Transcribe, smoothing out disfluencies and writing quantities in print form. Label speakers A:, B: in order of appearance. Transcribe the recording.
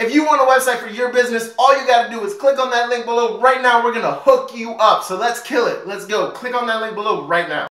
A: If you want a website for your business, all you got to do is click on that link below right now. We're going to hook you up. So let's kill it. Let's go. Click on that link below right now.